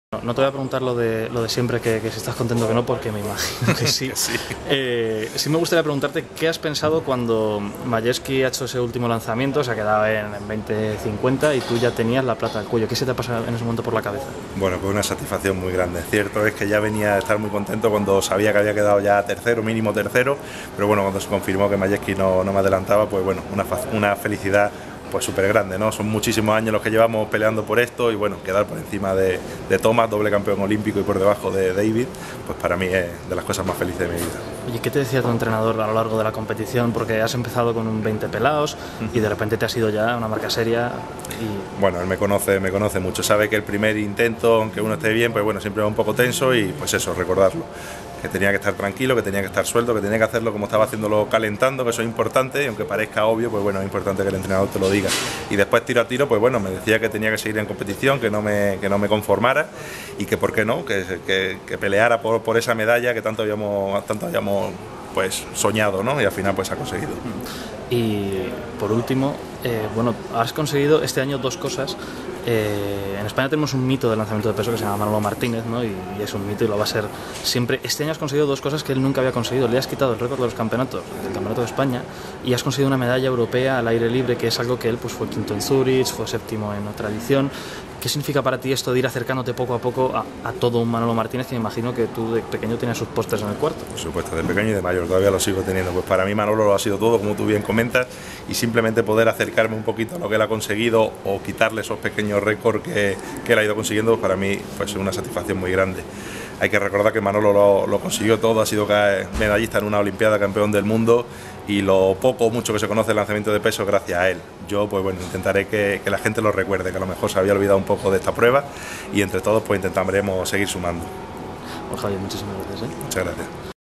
No te voy a preguntar lo de siempre, que si estás contento que no, porque me imagino que sí. Sí. Sí me gustaría preguntarte qué has pensado cuando Malleschi ha hecho ese último lanzamiento, se ha quedado en 20-50 y tú ya tenías la plata al cuello. ¿Qué se te ha pasado en ese momento por la cabeza? Bueno, pues una satisfacción muy grande. Cierto es que ya venía a estar muy contento cuando sabía que había quedado ya tercero, mínimo tercero, pero bueno, cuando se confirmó que Malleschi no me adelantaba, pues bueno, una felicidad pues súper grande, ¿no? Son muchísimos años los que llevamos peleando por esto y bueno, quedar por encima de Thomas, doble campeón olímpico, y por debajo de David, pues para mí es de las cosas más felices de mi vida. Oye, ¿qué te decía tu entrenador a lo largo de la competición? Porque has empezado con un 20 pelados y de repente te has ido ya a una marca seria y... Bueno, él me conoce mucho, sabe que el primer intento, aunque uno esté bien, pues bueno, siempre va un poco tenso y pues eso, recordarlo. Que tenía que estar tranquilo, que tenía que estar suelto, que tenía que hacerlo como estaba haciéndolo calentando, que eso es importante, y aunque parezca obvio, pues bueno, es importante que el entrenador te lo diga. Y después tiro a tiro, pues bueno, me decía que tenía que seguir en competición, que no me conformara y que por qué no, que peleara por esa medalla que tanto habíamos pues soñado, ¿no? Y al final pues ha conseguido. Y por último, bueno, has conseguido este año dos cosas. En España tenemos un mito del lanzamiento de peso que se llama Manolo Martínez, ¿no? Y es un mito y lo va a ser siempre. Este año has conseguido dos cosas que él nunca había conseguido. Le has quitado el récord de los campeonatos, del Campeonato de España, y has conseguido una medalla europea al aire libre, que es algo que él pues fue quinto en Zurich, fue séptimo en otra edición. ¿Qué significa para ti esto de ir acercándote poco a poco a todo un Manolo Martínez, que me imagino que tú de pequeño tenías sus pósters en el cuarto? Por supuesto, de pequeño y de mayor, todavía lo sigo teniendo. Pues para mí Manolo lo ha sido todo, como tú bien comentas, y simplemente poder acercarme un poquito a lo que él ha conseguido o quitarle esos pequeños récords que él ha ido consiguiendo, para mí pues es una satisfacción muy grande. Hay que recordar que Manolo lo consiguió todo, ha sido medallista en una Olimpiada, campeón del mundo, y lo poco o mucho que se conoce del lanzamiento de peso gracias a él. Yo pues bueno, intentaré que la gente lo recuerde, que a lo mejor se había olvidado un poco de esta prueba, y entre todos pues intentaremos seguir sumando. Pues Javier, muchísimas gracias. Muchas gracias.